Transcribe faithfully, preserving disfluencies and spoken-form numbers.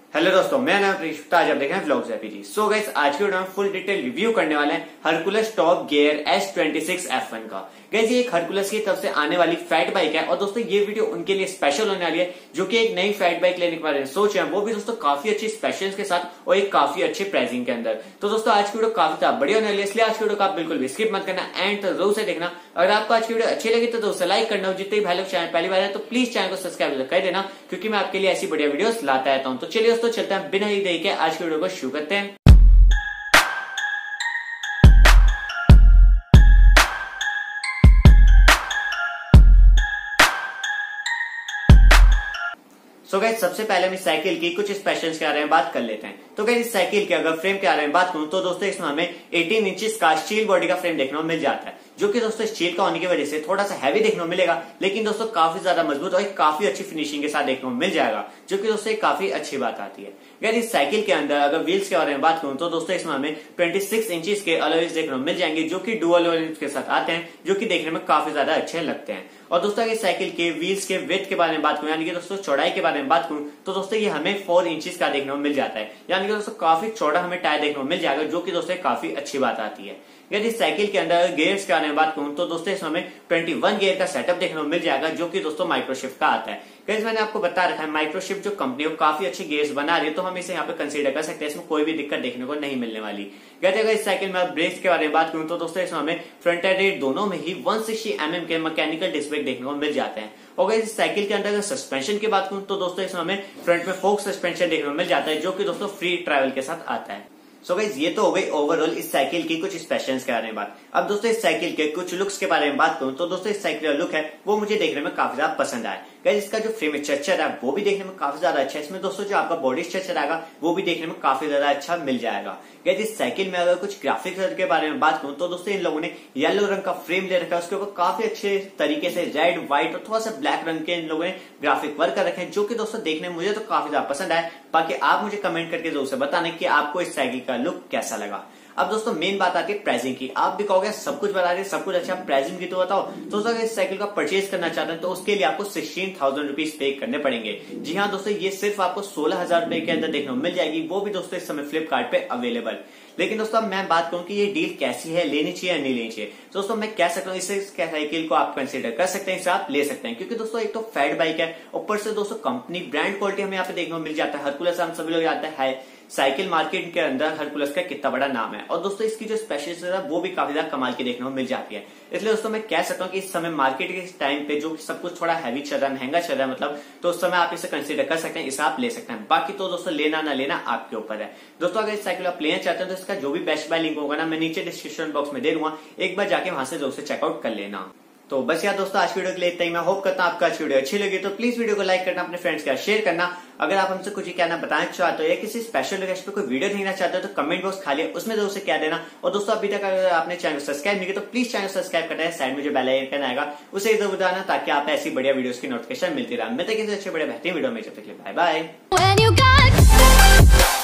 Hello दोस्तों, मैं नाम प्रीश, आज आप देख रहे हैं व्लॉग्स एपीजी। सो गाइस, आज की वीडियो में फुल डिटेल रिव्यू करने वाले हैं Hercules top gear S twenty six F one का। गाइस, ये एक हरकुलस की तरफ से आने वाली फैट बाइक है और दोस्तों ये वीडियो उनके लिए स्पेशल होने वाली है जो कि एक नई फैट बाइक लेने के बारे में सोच रहे हैं, वो भी दोस्तों काफी अच्छी स्पेशल्स के साथ और एक काफी अच्छे प्राइसिंग के अंदर। तो दोस्तों आज की वीडियो काफी बढ़िया होने वाली है, इसलिए आज की वीडियो को आप बिल्कुल भी स्किप मत करना, एंड तो जरूर से देखना। अगर आपको आज की वीडियो अच्छी लगी तो दोस्तों लाइक करना, जितने भी भाई लोग चैनल पहली बार है तो प्लीज चैनल को सब्सक्राइब कर देना, क्योंकि मैं आपके लिए ऐसी बढ़िया वीडियोस लाता रहता हूं। तो चलिए दोस्तों चलते हैं, बिना ही देरी के आज की वीडियो को शुरू करते हैं। सो so गाइस, सबसे पहले हम इस साइकिल की कुछ स्पेशल्स के बारे में बात कर लेते हैं। तो गाइस, इस साइकिल के अगर फ्रेम के बारे में बात करूं तो दोस्तों इसमें हमें अठारह इंचेस का स्टील बॉडी का फ्रेम देखने को मिल जाता है, जो कि दोस्तों स्टील का होने की वजह से थोड़ा सा हैवी देखने को मिलेगा, लेकिन दोस्तों काफी ज्यादा मजबूत और एक काफी अच्छी फिनिशिंग के साथ देखने को मिल जाएगा, जो कि दोस्तों एक काफी अच्छी बात आती है। गाइस, इस साइकिल के अंदर अगर व्हील्स के बारे में बात करूं तो दोस्तों इसमें हमें छब्बीस इंचेस के अलॉयज देखने को मिल जाएंगे, जो कि डुअल व्हील्स के साथ आते हैं, जो कि देखने में काफी ज्यादा अच्छे लगते हैं। और दोस्तों इस साइकिल के व्हील्स के विड्थ के बारे में बात करूं, यानी कि दोस्तों चौड़ाई के बारे में बात करूं तो दोस्तों ये हमें फोर इंचेस का देखने को मिल जाता है, यानी कि दोस्तों काफी चौड़ा हमें टायर देखने को मिल जाएगा, जो कि दोस्तों काफी अच्छी बात आती है। यदि इस साइकिल के अंदर गियर्स के बारे में बात करूं तो दोस्तों इसमें हमें इक्कीस गियर का सेटअप देखने को मिल जाएगा, जो कि दोस्तों माइक्रोशिफ्ट का आता है। गाइस, मैंने आपको बता रखा है माइक्रोशिफ्ट जो कंपनी है काफी अच्छे गियर्स बना रही है, तो हम इसे यहाँ पे कंसीडर कर सकते हैं, इसमें कोई भी दिक्कत देखने को नहीं मिलने वाली। गाइस, अगर इस साइकिल में ब्रेक्स के बारे में बात करूं तो दोस्तों इसमें हमें फ्रंट एंड रेयर दोनों में ही एक सौ साठ एम एम के मैकेनिकल डिस्क ब्रेक देखने को मिल जाते हैं। और गाइस, इस साइकिल के अंदर अगर सस्पेंशन की बात करूं तो दोस्तों इसमें हमें फ्रंट में फोक सस्पेंशन देखने को मिल जाता है, जो कि दोस्तों फ्री ट्रैवल के साथ आता है। सो गाइस, ये तो हो गई ओवरऑल इस साइकिल की कुछ स्पेशल्स के बारे में बात। अब दोस्तों इस साइकिल के कुछ लुक्स के बारे में बात करूं तो दोस्तों इस साइकिल का लुक है वो मुझे देखने में काफी ज्यादा पसंद आया। गाइस, इसका जो फ्रेम स्ट्रक्चर है वो भी देखने में काफी ज्यादा अच्छा है। इसमें दोस्तों जो आपका बॉडी स्ट्रक्चर आएगा वो भी देखने में काफी ज्यादा अच्छा मिल जाएगा। गाइस, इस साइकिल में अगर कुछ ग्राफिक्स के बारे में बात करूं तो दोस्तों इन लोगों ने येलो रंग का फ्रेम ले रखा है, उसके ऊपर काफी अच्छे तरीके से रेड, व्हाइट और थोड़ा सा ब्लैक रंग के इन लोगों ने ग्राफिक वर्क कर रखे हैं, जो कि दोस्तों देखने में मुझे तो काफी ज्यादा पसंद आया। बाकी आप मुझे कमेंट करके जरूर से बताना कि आपको इस साइकिल का लुक कैसा लगा। अब दोस्तों मेन बात आती है प्राइसिंग की। आप भी कहोगे सब कुछ बता रहे सब कुछ अच्छा, प्राइसिंग की तो बताओ। दोस्तों अगर इस साइकिल का परचेज करना चाहते हैं तो उसके लिए आपको सिक्सटीन थाउजेंड रुपीज पे करने पड़ेंगे। जी हाँ दोस्तों, ये सिर्फ आपको सोलह हजार रुपए के अंदर देखने को मिल जाएगी, वो भी दोस्तों इस समय फ्लिपकार्ट पे अवेलेबल। लेकिन दोस्तों मैं बात करूं कि ये डील कैसी है, लेनी चाहिए या नहीं लेनी चाहिए। दोस्तों मैं कह सकता हूं इस साइकिल को आप कंसीडर कर सकते हैं, इसे आप ले सकते हैं, क्योंकि दोस्तों एक तो फैट बाइक है, ऊपर से दोस्तों कंपनी ब्रांड क्वालिटी हमें यहाँ पे देखने को मिल जाता है। हरकुलस हम सभी लोग जानते हैं साइकिल मार्केट के अंदर हरकुलस का कितना बड़ा नाम है, और दोस्तों इसकी जो स्पेशलिस्ट है वो भी काफी ज्यादा कमाल की देखने को मिल जाती है। इसलिए दोस्तों मैं कह सकता हूँ कि इस समय मार्केट के टाइम पे जो सब कुछ थोड़ा हैवी चल रहा है, महंगा चल रहा है मतलब, तो उस समय आप इसे कंसीडर कर सकते हैं, इसे आप ले सकते हैं। बाकी तो दोस्तों लेना ना लेना आपके ऊपर है। दोस्तों अगर इस साइकिल आप लेना चाहते हैं तो इसका जो भी बेस्ट बाय लिंक होगा ना मैं नीचे डिस्क्रिप्शन बॉक्स में दे दूंगा, एक बार जाके वहां से दोस्तों चेकआउट कर लेना। तो बस यार दोस्तों आज वीडियो के लिए इतना ही। मैं होप करता हूं आपको आज वीडियो अच्छी लगी, तो प्लीज वीडियो को लाइक करना, अपने फ्रेंड्स के साथ शेयर करना। अगर आप हमसे कुछ कहना बताना चाहते हो या किसी स्पेशल रिक्वेस्ट पे कोई वीडियो देखना चाहते हो तो कमेंट बॉक्स खाली है, उसमें जरूर से कह देना। और दोस्तों अभी तक अगर आपने चैनल सब्सक्राइब नहीं किया तो प्लीज चैनल सब्सक्राइब करना है, साइड में जो बेल आइकन आएगा उसे जरूर दबाना, ताकि आप ऐसी बढ़िया वीडियोस की नोटिफिकेशन मिलती रहे। मिलते हैं किसी अच्छे बड़े बेहतरीन वीडियो में, जब तक के लिए बाय बाय।